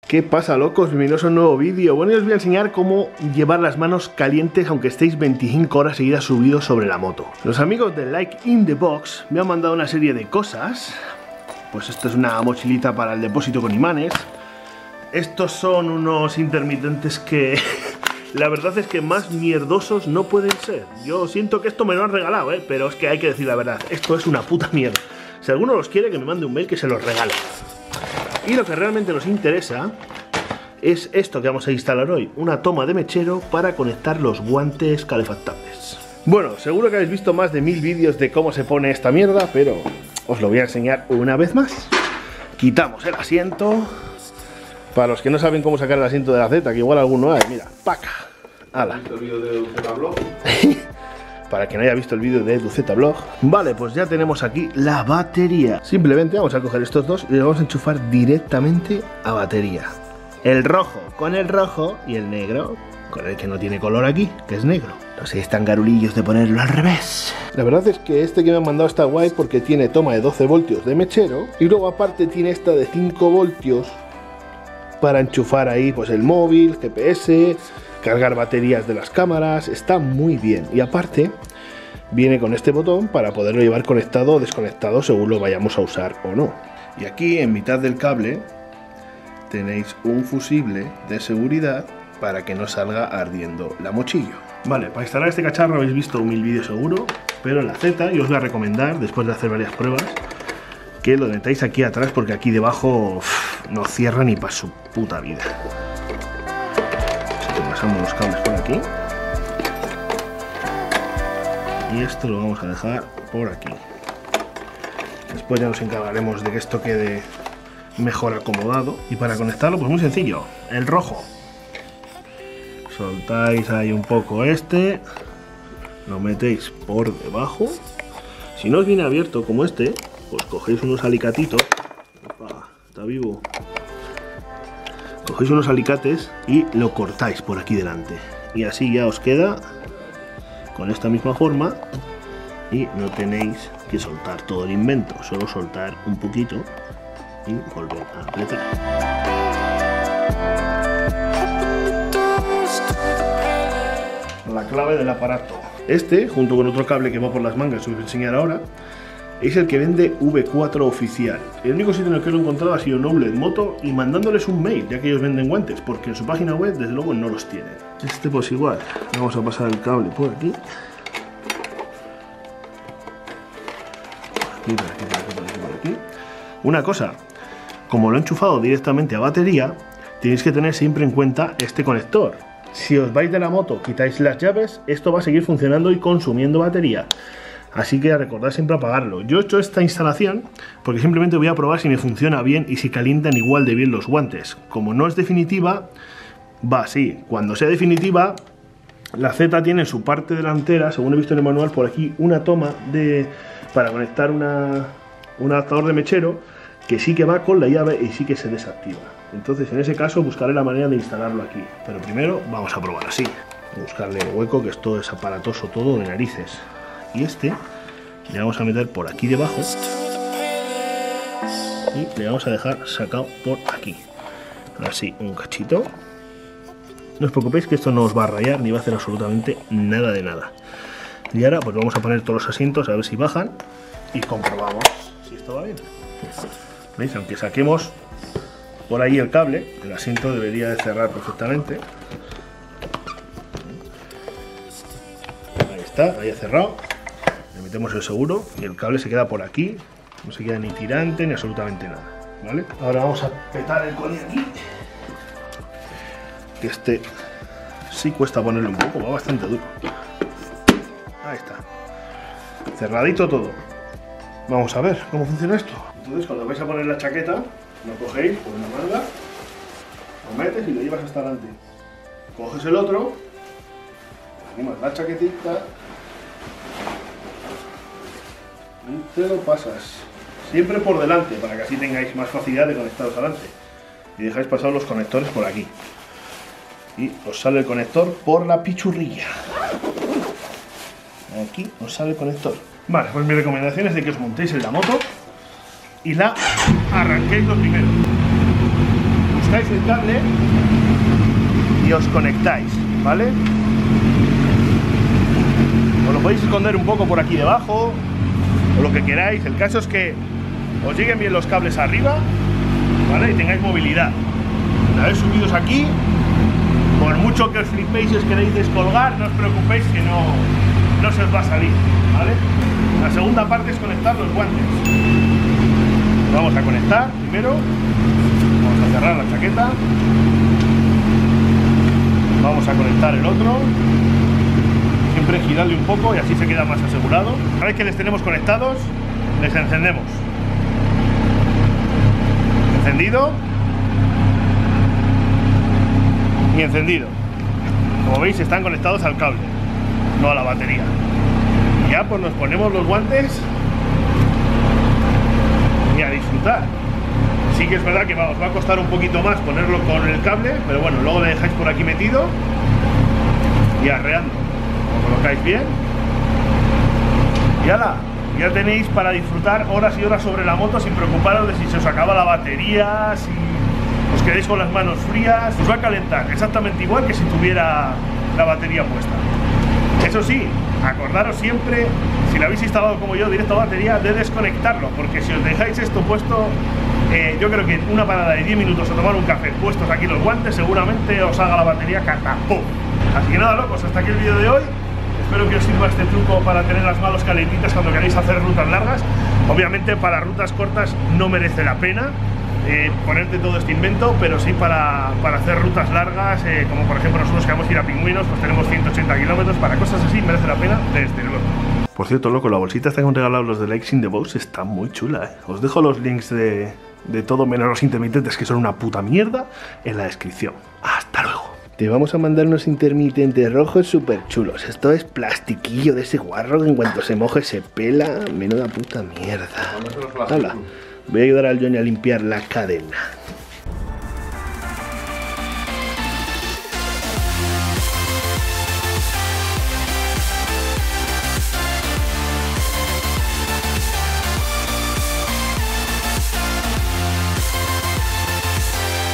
¿Qué pasa, locos? Bienvenidos a un nuevo vídeo. Bueno, yo os voy a enseñar cómo llevar las manos calientes aunque estéis 25 horas seguidas subidos sobre la moto. Los amigos de Like in the Box me han mandado una serie de cosas. Pues esto es una mochilita para el depósito con imanes. Estos son unos intermitentes que la verdad es que más mierdosos no pueden ser. Yo siento que esto me lo han regalado, pero es que hay que decir la verdad. Esto es una puta mierda. Si alguno los quiere, que me mande un mail que se los regale. Y lo que realmente nos interesa es esto que vamos a instalar hoy, una toma de mechero para conectar los guantes calefactables. Bueno, seguro que habéis visto más de 1000 vídeos de cómo se pone esta mierda, pero os lo voy a enseñar una vez más. Quitamos el asiento. Para los que no saben cómo sacar el asiento de la Z, que igual alguno hay, mira, paca. ¡Hala! ¿Has visto el vídeo de Ducetablog? Para quien haya visto el vídeo de Ducetablog. Vale, pues ya tenemos aquí la batería. Simplemente vamos a coger estos dos y los vamos a enchufar directamente a batería. El rojo con el rojo y el negro con el que no tiene color aquí, que es negro. No sé, están garulillos de ponerlo al revés. La verdad es que este que me han mandado está guay porque tiene toma de 12 voltios de mechero y luego aparte tiene esta de 5 voltios para enchufar ahí pues el móvil, GPS, cargar baterías de las cámaras. Está muy bien y aparte viene con este botón para poderlo llevar conectado o desconectado según lo vayamos a usar o no. Y aquí en mitad del cable tenéis un fusible de seguridad para que no salga ardiendo la mochila. Vale, para instalar este cacharro habéis visto 1000 vídeos seguro, pero en la Z yo os voy a recomendar, después de hacer varias pruebas, que lo metáis aquí atrás porque aquí debajo no cierra ni para su puta vida. Así que pasamos los cables por aquí. Y esto lo vamos a dejar por aquí. Después ya nos encargaremos de que esto quede mejor acomodado. Y para conectarlo, pues muy sencillo. El rojo. Soltáis ahí un poco este. Lo metéis por debajo. Si no os viene abierto como este, pues cogéis unos alicatitos. Opa, está vivo. Cogéis unos alicates y lo cortáis por aquí delante. Y así ya os queda con esta misma forma. Y no tenéis que soltar todo el invento, solo soltar un poquito y volver a apretar. La clave del aparato. Este, junto con otro cable que va por las mangas, os voy a enseñar ahora, es el que vende V4 oficial. El único sitio en el que lo he encontrado ha sido Noble Moto y mandándoles un mail, ya que ellos venden guantes, porque en su página web desde luego no los tienen. Este pues igual, vamos a pasar el cable por aquí. Por aquí. Una cosa, como lo he enchufado directamente a batería, tenéis que tener siempre en cuenta este conector. Si os vais de la moto, quitáis las llaves, esto va a seguir funcionando y consumiendo batería. Así que recordad siempre apagarlo. Yo he hecho esta instalación porque simplemente voy a probar si me funciona bien y si calientan igual de bien los guantes. Como no es definitiva, va así. Cuando sea definitiva, la Z tiene en su parte delantera, según he visto en el manual, por aquí una toma para conectar un adaptador de mechero que sí que va con la llave y sí que se desactiva. Entonces en ese caso buscaré la manera de instalarlo aquí. Pero primero vamos a probar así. Buscarle el hueco, que esto es aparatoso todo de narices. Y este le vamos a meter por aquí debajo y le vamos a dejar sacado por aquí, así, un cachito. No os preocupéis que esto no os va a rayar ni va a hacer absolutamente nada de nada. Y ahora pues vamos a poner todos los asientos a ver si bajan y comprobamos si esto va bien. ¿Veis? Aunque saquemos por ahí el cable, el asiento debería de cerrar perfectamente. Ahí está, ahí ha cerrado. Le metemos el seguro y el cable se queda por aquí, no se queda ni tirante ni absolutamente nada, ¿vale? Ahora vamos a petar el coni aquí, que este sí cuesta ponerle un poco, va bastante duro. Ahí está, cerradito todo. Vamos a ver cómo funciona esto. Entonces cuando vais a poner la chaqueta, lo cogéis por una manga, lo metes y lo llevas hasta adelante. Coges el otro, animas la chaquetita y te lo pasas siempre por delante para que así tengáis más facilidad de conectaros adelante, y dejáis pasar los conectores por aquí y os sale el conector por la pichurrilla. Aquí os sale el conector. Vale, pues mi recomendación es de que os montéis en la moto y la arranquéis lo primero. buscáis el cable y os conectáis, ¿vale? Os lo podéis esconder un poco por aquí debajo o lo que queráis. El caso es que os lleguen bien los cables arriba, ¿vale? Y tengáis movilidad. Una vez subidos aquí, por mucho que os flipéis y os queréis descolgar, no os preocupéis que no se os va a salir, ¿vale? La segunda parte es conectar los guantes. Vamos a conectar primero, vamos a cerrar la chaqueta, vamos a conectar el otro, siempre girarle un poco y así se queda más asegurado. Una vez que les tenemos conectados, les encendemos. Encendido y encendido. Como veis, están conectados al cable, no a la batería. Y ya pues nos ponemos los guantes y a disfrutar. Sí que es verdad que os va a costar un poquito más ponerlo con el cable, pero bueno, luego le dejáis por aquí metido y arreando. Lo colocáis bien y ala, ya tenéis para disfrutar horas y horas sobre la moto sin preocuparos de si se os acaba la batería, si os quedáis con las manos frías. Os va a calentar exactamente igual que si tuviera la batería puesta. Eso sí, acordaros siempre, si la habéis instalado como yo directo a batería, de desconectarlo, porque si os dejáis esto puesto, yo creo que en una parada de 10 minutos a tomar un café puestos aquí los guantes, seguramente os haga la batería catapum. Así que nada, locos, hasta aquí el vídeo de hoy. Espero que os sirva este truco para tener las manos calentitas cuando queréis hacer rutas largas. Obviamente para rutas cortas no merece la pena ponerte todo este invento, pero sí para hacer rutas largas, como por ejemplo nosotros que vamos a ir a Pingüinos, pues tenemos 180 kilómetros, para cosas así merece la pena desde luego. Por cierto, loco, la bolsita esta que han regalado los de Likes in the Box está muy chula, ¿eh? Os dejo los links de todo menos los intermitentes, que son una puta mierda, en la descripción. ¡Hasta luego! Te vamos a mandar unos intermitentes rojos súper chulos. Esto es plastiquillo de ese guarro que en cuanto se moje se pela. Menuda puta mierda. Hala, voy a ayudar al Johnny a limpiar la cadena.